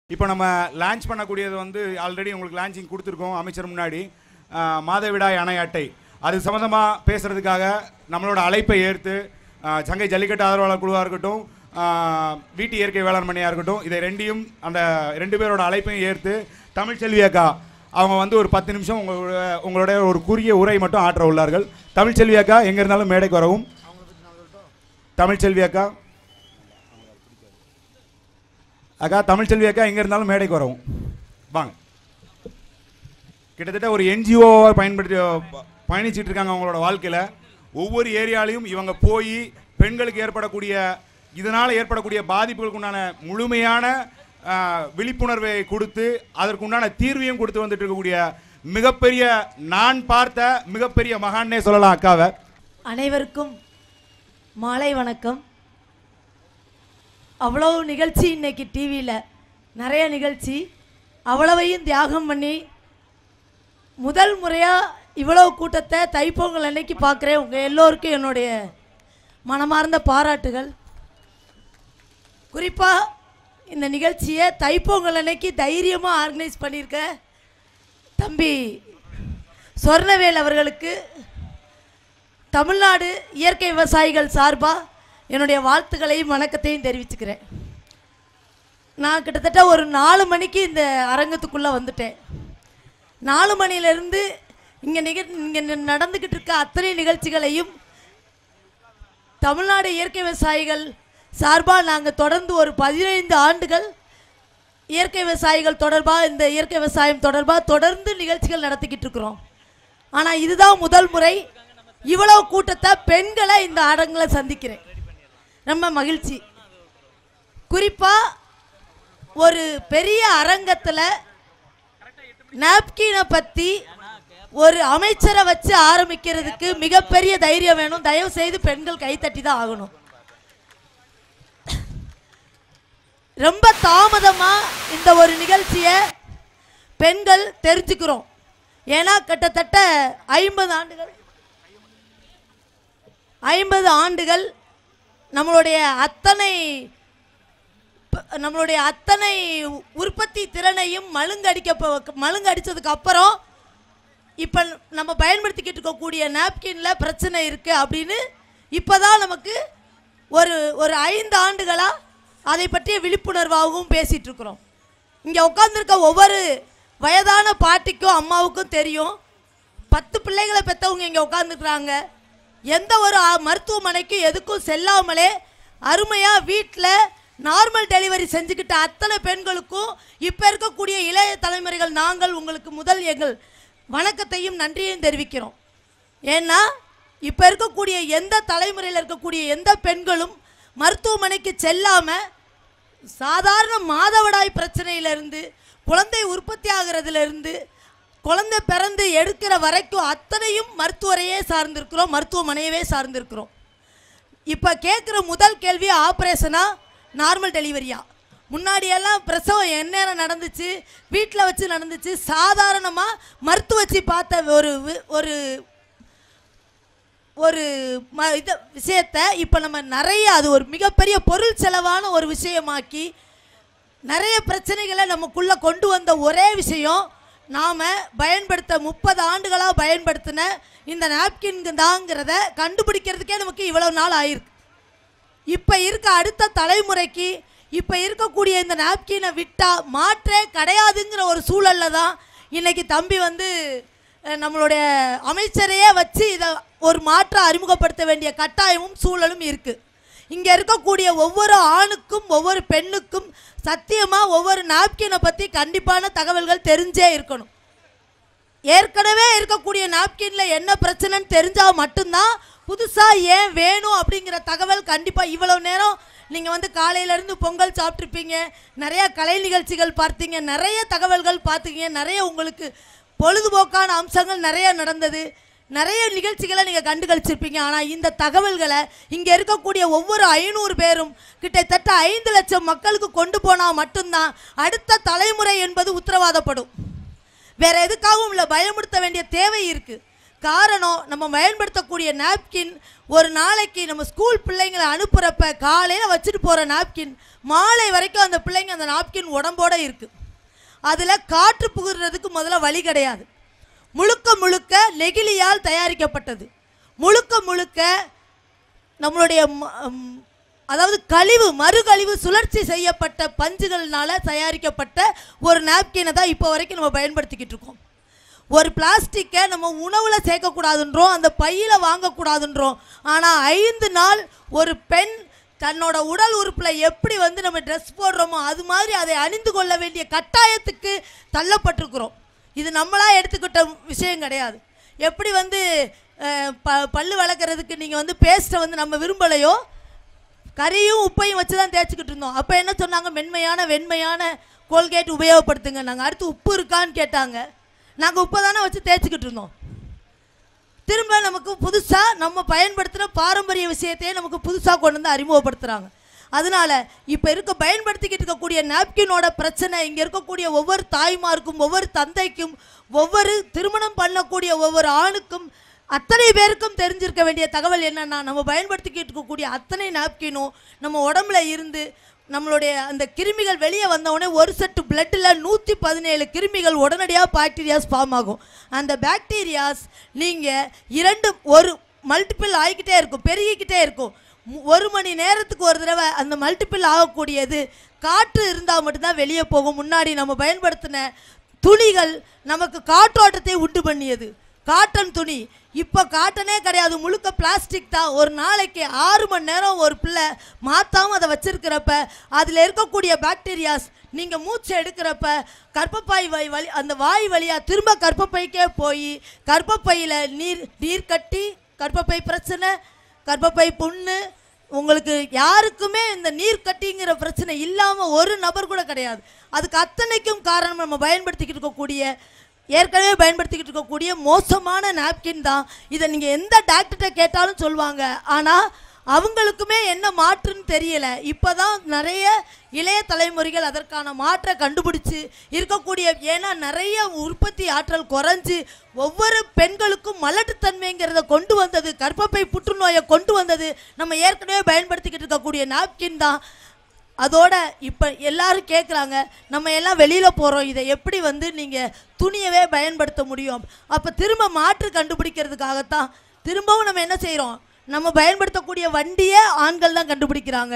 இப்போ நம்ம லான்ச் பண்ணக்கூடியது வந்து ஆல்ரெடி உங்களுக்கு லான்ச்சிங் கொடுத்துருக்கோம் அமைச்சர் முன்னாடி. மாதவிடாய் அணை அட்டை அது சம்மந்தமாக பேசுகிறதுக்காக நம்மளோட அழைப்பை ஏற்று சங்கை ஜல்லிக்கட்டு ஆதரவாளர் குழுவாக இருக்கட்டும், வீட்டு இயற்கை வேளாண் மணியாக இருக்கட்டும், இதை ரெண்டையும் அந்த 2 பேரோட அழைப்பையும் ஏற்று தமிழ்ச்செல்வி அக்கா அவங்க வந்து ஒரு 10 நிமிஷம் உங்களுடைய ஒரு குறுகிய உரை மட்டும் ஆற்ற உள்ளார்கள். தமிழ்ச்செல்வி அக்கா எங்கே இருந்தாலும் மேடைக்கு வரவும். தமிழ்ச்செல்வி அக்கா தமிழ்ச்செல்வி அக்கா எங்கே இருந்தாலும் மேடைக்கு வரவும் வாங்க. கிட்டத்தட்ட ஒரு என்ஜிஓவை பயணிச்சுட்டு இருக்காங்க அவங்களோட வாழ்க்கையில். ஒவ்வொரு ஏரியாலையும் இவங்க போய் பெண்களுக்கு ஏற்படக்கூடிய இதனால் ஏற்படக்கூடிய பாதிப்புகளுக்கு உண்டான முழுமையான விழிப்புணர்வை கொடுத்து அதற்குண்டான தீர்வையும் கொடுத்து வந்துட்டு இருக்கக்கூடிய மிகப்பெரிய, நான் பார்த்த மிகப்பெரிய மகான்னே சொல்லலாம் அக்காவை. அனைவருக்கும் மாலை வணக்கம். அவ்வளோ நிகழ்ச்சி இன்னைக்கு டிவியில் நிறைய நிகழ்ச்சி, அவ்வளவையும் தியாகம் பண்ணி முதல் முறையாக இவ்வளோ கூட்டத்தை தைப்பொங்கல் அன்னைக்கு பார்க்குறேன். உங்கள் எல்லோருக்கும் என்னுடைய மனமார்ந்த பாராட்டுகள். குறிப்பாக இந்த நிகழ்ச்சியை தைப்பொங்கல் அன்னைக்கு தைரியமாக ஆர்கனைஸ் பண்ணியிருக்க தம்பி சொர்ணவேல் அவர்களுக்கு தமிழ்நாடு இயற்கை விவசாயிகள் சார்பாக என்னுடைய வாழ்த்துக்களையும் வணக்கத்தையும் தெரிவிச்சுக்கிறேன். நான் கிட்டத்தட்ட ஒரு 4 மணிக்கு இந்த அரங்கத்துக்குள்ளே வந்துட்டேன். 4 மணிலேருந்து இங்கே நடந்துக்கிட்டு இருக்க அத்தனை நிகழ்ச்சிகளையும் தமிழ்நாடு இயற்கை விவசாயிகள் சார்பாக நாங்கள் தொடர்ந்து ஒரு 15 ஆண்டுகள் இயற்கை விவசாயிகள் தொடர்பாக, இந்த இயற்கை விவசாயம் தொடர்பாக தொடர்ந்து நிகழ்ச்சிகள் நடத்திக்கிட்டு இருக்கிறோம். ஆனால் இதுதான் முதல் முறை இவ்வளவு கூட்டத்தை பெண்களை இந்த அரங்கில் சந்திக்கிறேன். ரொம்ப மகிழ்ச்சி. குறிப்பாக ஒரு பெரிய அரங்கத்தில் நாப்கினை பற்றி ஒரு அமைச்சரை வச்சு ஆரம்பிக்கிறதுக்கு மிகப்பெரிய தைரியம் வேணும். தயவு செய்து பெண்கள் கைத்தட்டி தான் ஆகணும். ரொம்ப தாமதமாக இந்த ஒரு நிகழ்ச்சியை பெண்கள் தெரிஞ்சுக்கிறோம். ஏன்னா கிட்டத்தட்ட 50 ஆண்டுகள் நம்மளுடைய அத்தனை உற்பத்தி திறனையும் மழுங்கடிச்சதுக்கு அப்புறம் இப்போ நம்ம பயன்படுத்திக்கிட்டு இருக்கக்கூடிய நாப்கினில் பிரச்சனை இருக்குது அப்படின்னு இப்போ தான் நமக்கு ஒரு 5 ஆண்டுகளாக அதை பற்றிய விழிப்புணர்வாகவும் பேசிகிட்டு இருக்கிறோம். இங்கே உட்காந்துருக்க ஒவ்வொரு வயதான பாட்டிக்கும் அம்மாவுக்கும் தெரியும். 10 பிள்ளைகளை பெற்றவங்க இங்கே உட்காந்துருக்குறாங்க. எந்த ஒரு மருத்துவமனைக்கும் எதுக்கும் செல்லாமலே அருமையாக வீட்டில் நார்மல் டெலிவரி செஞ்சுக்கிட்ட அத்தனை பெண்களுக்கும் இப்போ இருக்கக்கூடிய இளைய தலைமுறைகள் நாங்கள் உங்களுக்கு எங்கள் வணக்கத்தையும் நன்றியையும் தெரிவிக்கிறோம். ஏன்னா இப்போ இருக்கக்கூடிய எந்த தலைமுறையில் இருக்கக்கூடிய எந்த பெண்களும் மருத்துவமனைக்கு செல்லாமல் சாதாரண மாதவிடாய் பிரச்சனையிலிருந்து குழந்தை உற்பத்தி ஆகிறதுலேருந்து குழந்தை பிறந்து எடுக்கிற வரைக்கும் அத்தனையும் மருத்துவரையே சார்ந்திருக்கிறோம், மருத்துவமனையவே சார்ந்திருக்கிறோம். இப்போ கேட்குற முதல் கேள்வி ஆப்ரேஷனா நார்மல் டெலிவரியா? முன்னாடியெல்லாம் பிரசவம் எந்நேரம் நடந்துச்சு, வீட்டில் வச்சு நடந்துச்சு. சாதாரணமாக மருத்துவ வச்சு பார்த்த ஒரு விஷயத்தை இப்போ நம்ம நிறைய அது ஒரு மிகப்பெரிய பொருள் செலவான ஒரு விஷயமாக்கி நிறைய பிரச்சனைகளை நமக்குள்ளே கொண்டு வந்த ஒரே விஷயம் நாம் பயன்படுத்த 30 ஆண்டுகளாக பயன்படுத்தின இந்த நாப்கின் தாங்கிறத கண்டுபிடிக்கிறதுக்கே நமக்கு இவ்வளோ நாள் ஆயிருக்கு. இப்போ இருக்க அடுத்த தலைமுறைக்கு இப்போ இருக்கக்கூடிய இந்த நாப்கினை விட்டால் மாற்றே கிடையாதுங்கிற ஒரு சூழலில் தான் இன்றைக்கி தம்பி வந்து நம்மளுடைய அமைச்சரையே வச்சு இதை ஒரு மாற்றம் அறிமுகப்படுத்த வேண்டிய கட்டாயமும் சூழலும் இருக்குது. இங்கே இருக்கக்கூடிய ஒவ்வொரு ஆணுக்கும் ஒவ்வொரு பெண்ணுக்கும் சத்தியமாக ஒவ்வொரு நாப்கினை பற்றி கண்டிப்பான தகவல்கள் தெரிஞ்சே இருக்கணும். ஏற்கனவே இருக்கக்கூடிய நாப்கினில் என்ன பிரச்சனைன்னு தெரிஞ்சால் மட்டும்தான் புதுசாக ஏன் வேணும் அப்படிங்கிற தகவல் கண்டிப்பாக. இவ்வளோ நேரம் நீங்கள் வந்து காலையிலேருந்து பொங்கல் சாப்பிட்ருப்பீங்க, நிறையா கலை நிகழ்ச்சிகள் பார்த்தீங்க, நிறைய தகவல்கள் பார்த்துக்கிங்க, நிறைய உங்களுக்கு பொழுதுபோக்கான அம்சங்கள் நிறைய நடந்தது, நிறைய நிகழ்ச்சிகளை நீங்கள் கண்டுகளிச்சிருப்பீங்க. ஆனால் இந்த தகவல்களை இங்கே இருக்கக்கூடிய ஒவ்வொரு 500 பேரும் கிட்டத்தட்ட 5 லட்சம் மக்களுக்கு கொண்டு போனால் மட்டும்தான் அடுத்த தலைமுறை என்பது உத்தரவாதப்படும். வேறு எதுக்காகவும் இல்லை, பயமுறுத்த வேண்டிய தேவை இருக்குது. காரணம் நம்ம பயன்படுத்தக்கூடிய நாப்கின் ஒரு நாளைக்கு நம்ம ஸ்கூல் பிள்ளைங்களை அனுப்புகிறப்ப காலையில் வச்சுட்டு போகிற நாப்கின் மாலை வரைக்கும் அந்த பிள்ளைங்க அந்த நாப்கின் உடம்போடு இருக்குது. அதில் காற்று புகுறதுக்கு முதல்ல வழி கிடையாது. முழுக்க முழுக்க நெகிழியால் தயாரிக்கப்பட்டது. முழுக்க முழுக்க நம்மளுடைய அதாவது கழிவு மறுகழிவு சுழற்சி செய்யப்பட்ட பஞ்சுகள்னால தயாரிக்கப்பட்ட ஒரு நாப்கினை தான் இப்போ வரைக்கும் நம்ம பயன்படுத்திக்கிட்டு இருக்கோம். ஒரு பிளாஸ்டிக்கை நம்ம உணவில் சேர்க்கக்கூடாதுன்றோம், அந்த பையில் வாங்கக்கூடாதுன்றோம். ஆனால் 5 நாள் ஒரு பெண் தன்னோட உடல் உறுப்பில் எப்படி வந்து நம்ம ட்ரெஸ் போடுறோமோ அது மாதிரி அதை அணிந்து கொள்ள வேண்டிய கட்டாயத்துக்கு தள்ளப்பட்டிருக்கிறோம். இது நம்மளாக எடுத்துக்கிட்ட விஷயம் கிடையாது. எப்படி வந்து பல்லு வளர்க்குறதுக்கு நீங்கள் வந்து பேஸ்ட்டை வந்து நம்ம விரும்பலையோ, கறியும் உப்பையும் வச்சு தான் தேய்ச்சிக்கிட்டு இருந்தோம். அப்போ என்ன சொன்னாங்க, வெண்மையான கோல்கேட் உபயோகப்படுத்துங்க. நாங்கள் அடுத்து உப்பு இருக்கான்னு கேட்டாங்க. நாங்கள் உப்பை தானே வச்சு தேய்ச்சிக்கிட்டு இருந்தோம். திரும்ப நமக்கு புதுசாக நம்ம பயன்படுத்துகிற பாரம்பரிய விஷயத்தையே நமக்கு புதுசாக கொண்டு வந்து அறிமுகப்படுத்துகிறாங்க. அதனால் இப்போ பயன்படுத்திக்கிட்டு இருக்கக்கூடிய நாப்கினோட பிரச்சனை இங்கே இருக்கக்கூடிய ஒவ்வொரு தாய்மாருக்கும், ஒவ்வொரு தந்தைக்கும், ஒவ்வொரு திருமணம் பண்ணக்கூடிய ஒவ்வொரு ஆணுக்கும், அத்தனை பேருக்கும் தெரிஞ்சிருக்க வேண்டிய தகவல் என்னென்னா, நம்ம பயன்படுத்திக்கிட்டு இருக்கக்கூடிய அத்தனை நாப்கினும் நம்ம உடம்புல இருந்து நம்மளுடைய அந்த கிருமிகள் வெளியே வந்தவுடனே ஒரு செட்டு பிளட்டில் 117 கிருமிகள் உடனடியாக பாக்டீரியாஸ் ஃபார்ம் ஆகும். அந்த பாக்டீரியாஸ் நீங்கள் ஒரு மல்டிபிள் ஆகிக்கிட்டே இருக்கும், பெருகிக்கிட்டே இருக்கும். 1 மணி நேரத்துக்கு ஒரு தடவை அந்த மல்டிபிள் ஆகக்கூடியது காற்று இருந்தால் மட்டும்தான் வெளியே போகும். முன்னாடி நம்ம பயன்படுத்தின துணிகள் நமக்கு காற்றோட்டத்தை உண்டு பண்ணியது, காட்டன் துணி. இப்போ காட்டனே கிடையாது, முழுக்க பிளாஸ்டிக் தான். ஒரு நாளைக்கு 6 மணி நேரம் ஒரு பிள்ளை மாற்றாமல் அதை வச்சுருக்கிறப்ப அதில் இருக்கக்கூடிய பாக்டீரியாஸ் நீங்கள் மூச்சு எடுக்கிறப்ப கர்ப்பப்பை வழி அந்த வாய் வழியாக திரும்ப கர்ப்பப்பைக்கே போய் கர்ப்பப்பையில் நீர் கட்டி, கர்ப்பப்பை பிரச்சனை, கர்ப்பப்பை புண்ணு, உங்களுக்கு யாருக்குமே இந்த நீர் கட்டிங்கிற பிரச்சனை இல்லாமல் ஒரு நபர் கூட கிடையாது. அதுக்கு அத்தனைக்கும் காரணம் நம்ம பயன்படுத்திக்கிட்டு இருக்கக்கூடிய ஏற்கனவே பயன்படுத்திக்கிட்டு இருக்கக்கூடிய மோசமான நாப்கின் தான். இதை நீங்கள் எந்த டாக்டர்கிட்ட கேட்டாலும் சொல்லுவாங்க. ஆனால் அவங்களுக்குமே என்ன மாற்றுன்னு தெரியலை. இப்போ தான் நிறைய இளைய தலைமுறைகள் அதற்கான மாற்றை கண்டுபிடிச்சி இருக்கக்கூடிய, ஏன்னா நிறைய உற்பத்தி ஆற்றல் குறைஞ்சி ஒவ்வொரு பெண்களுக்கும் மலட்டுத்தன்மைங்கிறத கொண்டு வந்தது, கர்ப்பப்பை புற்றுநோயை கொண்டு வந்தது நம்ம ஏற்கனவே பயன்படுத்திக்கிட்டு இருக்கக்கூடிய நாப்கின் தான். அதோட இப்போ எல்லாரும் கேட்குறாங்க, நம்ம எல்லாம் வெளியில் போகிறோம், இதை எப்படி வந்து நீங்கள் துணியவே பயன்படுத்த முடியும்? அப்போ திரும்ப மாற்று கண்டுபிடிக்கிறதுக்காகத்தான் திரும்பவும் நம்ம என்ன செய்கிறோம், நம்ம பயன்படுத்தக்கூடிய வண்டியை ஆண்கள் தான் கண்டுபிடிக்கிறாங்க.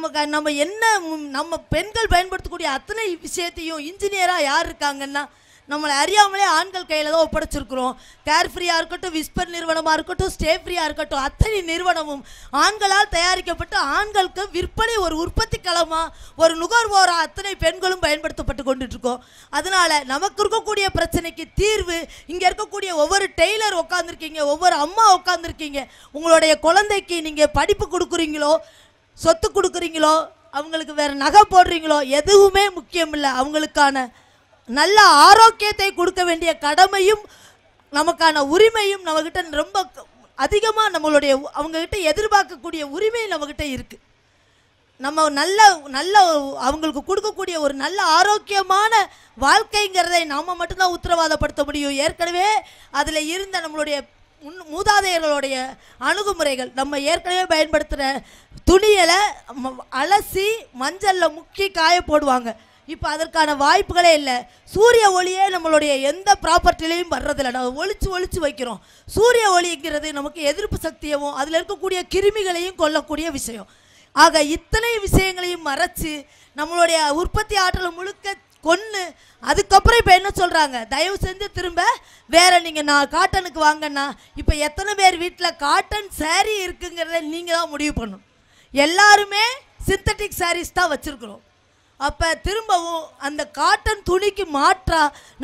நம்ம பெண்கள் பயன்படுத்தக்கூடிய அத்தனை விஷயத்தையும் இன்ஜினியராக யார் இருக்காங்கன்னா நம்மளை அறியாமலே ஆண்கள் கையில் தான் ஒப்படைச்சிருக்கிறோம். கேர்ஃப்ரீயாக இருக்கட்டும், விஸ்பர் நிறுவனமாக இருக்கட்டும், ஸ்டேஃப்ரீயாக இருக்கட்டும், அத்தனை நிறுவனமும் ஆண்களால் தயாரிக்கப்பட்டு ஆண்களுக்கு விற்பனை ஒரு உற்பத்தி களமாக ஒரு நுகர்வோராக அத்தனை பெண்களும் பயன்படுத்தப்பட்டு கொண்டுட்ருக்கோம். அதனால் நமக்கு இருக்கக்கூடிய பிரச்சனைக்கு தீர்வு இங்கே இருக்கக்கூடிய ஒவ்வொரு டெய்லர் உட்காந்துருக்கீங்க, ஒவ்வொரு அம்மா உட்காந்துருக்கீங்க. உங்களுடைய குழந்தைக்கு நீங்கள் படிப்பு கொடுக்குறீங்களோ, சொத்து கொடுக்குறீங்களோ, அவங்களுக்கு வேறு நகை போடுறீங்களோ, எதுவுமே முக்கியம் இல்லை. அவங்களுக்கான நல்ல ஆரோக்கியத்தை கொடுக்க வேண்டிய கடமையும் நமக்கான உரிமையும் நம்மகிட்ட ரொம்ப அதிகமாக நம்மளுடைய அவங்கக்கிட்ட எதிர்பார்க்கக்கூடிய உரிமை நம்மகிட்ட இருக்குது. நம்ம நல்ல அவங்களுக்கு கொடுக்கக்கூடிய ஒரு நல்ல ஆரோக்கியமான வாழ்க்கைங்கிறதை நாம் மட்டும்தான் உத்தரவாதப்படுத்த முடியும். ஏற்கனவே அதில் இருந்த நம்மளுடைய மூதாதையர்களுடைய அணுகுமுறைகள், நம்ம ஏற்கனவே பயன்படுத்துகிற துணியலை அலசி மஞ்சளில் முக்கி காய போடுவாங்க. இப்போ அதற்கான வாய்ப்புகளே இல்லை. சூரிய ஒளியே நம்மளுடைய எந்த ப்ராப்பர்ட்டிலையும் வர்றதில்லை, நம்ம ஒளிச்சு வைக்கிறோம். சூரிய ஒளிங்கிறது நமக்கு எதிர்ப்பு சக்தியவும் அதில் இருக்கக்கூடிய கிருமிகளையும் கொல்லக்கூடிய விஷயம். ஆக இத்தனை விஷயங்களையும் மறைச்சு நம்மளுடைய உற்பத்தி ஆற்றலை முழுக்க கொன்று அதுக்கப்புறம் இப்போ என்ன சொல்கிறாங்க, தயவு செஞ்சு திரும்ப வேறு நீங்கள் காட்டனுக்கு வாங்கன்னா, இப்போ எத்தனை பேர் வீட்டில் காட்டன் சாரீ இருக்குங்கிறத நீங்கள் தான் முடிவு பண்ணணும். எல்லாருமே சிந்தட்டிக் சாரீஸ் தான் வச்சுருக்குறோம். அப்போ திரும்பவும் அந்த காட்டன் துணிக்கு மாற்றா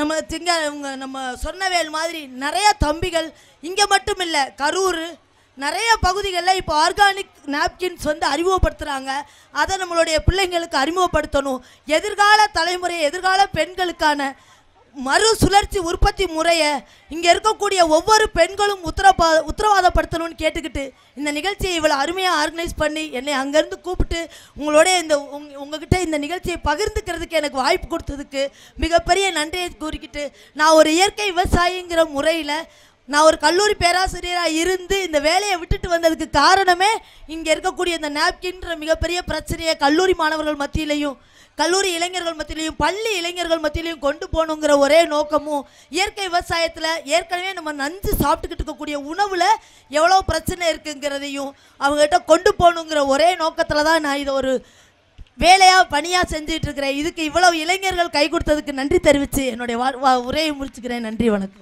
நம்ம சொன்னவேல் மாதிரி நிறையா தம்பிகள் இங்கே மட்டும் இல்லை, கரூர் நிறைய பகுதிகளில் இப்போ ஆர்கானிக் நாப்கின்ஸ் வந்து அறிமுகப்படுத்துகிறாங்க. அதை நம்மளுடைய பிள்ளைங்களுக்கு அறிமுகப்படுத்தணும். எதிர்கால தலைமுறை, எதிர்கால பெண்களுக்கான மறுசுழற்சி உற்பத்தி முறையை இங்கே இருக்கக்கூடிய ஒவ்வொரு பெண்களும் உத்தரவாதப்படுத்தணும்னு கேட்டுக்கிட்டு இந்த நிகழ்ச்சியை இவ்வளோ அருமையாக ஆர்கனைஸ் பண்ணி என்னை அங்கேருந்து கூப்பிட்டு உங்களோட உங்ககிட்ட இந்த நிகழ்ச்சியை பகிர்ந்துக்கிறதுக்கு எனக்கு வாய்ப்பு கொடுத்ததுக்கு மிகப்பெரிய நன்றியை கூறிக்கிட்டு, நான் ஒரு இயற்கை விவசாயிங்கிற முறையில் நான் ஒரு கல்லூரி பேராசிரியராக இருந்து இந்த வேலையை விட்டுட்டு வந்ததுக்கு காரணமே இங்கே இருக்கக்கூடிய இந்த நாப்கின்ற மிகப்பெரிய பிரச்சனையை கல்லூரி மாணவர்கள் மத்தியிலையும் கல்லூரி இளைஞர்கள் மத்தியிலையும் பள்ளி இளைஞர்கள் மத்தியிலையும் கொண்டு போகணுங்கிற ஒரே நோக்கமும், இயற்கை விவசாயத்தில் ஏற்கனவே நம்ம நஞ்சு சாப்பிட்டுக்கிட்டு இருக்கக்கூடிய உணவில் எவ்வளோ பிரச்சனை இருக்குங்கிறதையும் அவங்ககிட்ட கொண்டு போகணுங்கிற ஒரே நோக்கத்தில் தான் நான் இதை ஒரு வேலையாக பணியாக செஞ்சுட்டு இருக்கிறேன். இதுக்கு இவ்வளவு இளைஞர்கள் கை கொடுத்ததுக்கு நன்றி தெரிவித்து என்னுடைய உரையை முடிச்சுக்கிறேன். நன்றி, வணக்கம்.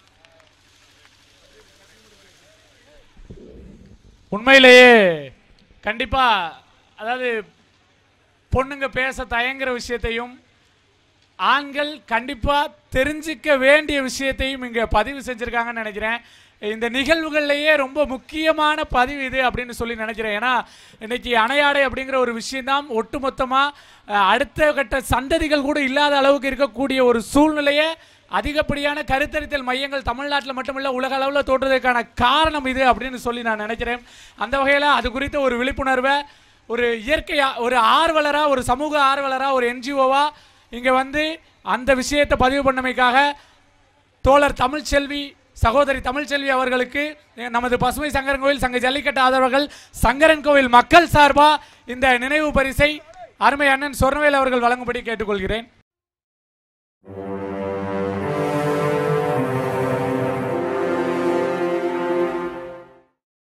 உண்மையிலேயே கண்டிப்பா, அதாவது பொண்ணுங்க பேச தயங்குற விஷயத்தையும் ஆண்கள் கண்டிப்பா தெரிஞ்சிக்க வேண்டிய விஷயத்தையும் இங்க பதிவு செஞ்சிருக்காங்கன்னு நினைக்கிறேன். இந்த நிகழ்வுகள்லேயே ரொம்ப முக்கியமான பதிவு இது அப்படின்னு சொல்லி நினைக்கிறேன். ஏன்னா இன்னைக்கு அணையாடை அப்படிங்கிற ஒரு விஷயம்தான் ஒட்டுமொத்தமாக அடுத்த கட்ட சந்ததிகள் கூட இல்லாத அளவுக்கு இருக்கக்கூடிய ஒரு சூழ்நிலையை அதிகப்படியான கருத்தரித்தல் மையங்கள் தமிழ்நாட்டில் மட்டுமில்ல உலக அளவில் தோற்றுவதற்கான காரணம் இது அப்படின்னு சொல்லி நான் நினைக்கிறேன். அந்த வகையில் அது குறித்த ஒரு விழிப்புணர்வை ஒரு இயற்கையாக, ஒரு ஆர்வலராக, ஒரு சமூக ஆர்வலராக, ஒரு என்ஜிஓவாக இங்கே வந்து அந்த விஷயத்தை பதிவு பண்ணமைக்காக தோழர் தமிழ்ச்செல்வி, சகோதரி தமிழ்ச்செல்வி அவர்களுக்கு நமது பசுமை சங்கரன் கோவில் சங்க ஜல்லிக்கட்டு ஆதரவர்கள் சங்கரன் கோவில் மக்கள் சார்பாக இந்த நினைவு பரிசை அருமை அண்ணன் சொர்ணவேல் அவர்கள் வழங்கும்படி கேட்டுக்கொள்கிறேன்.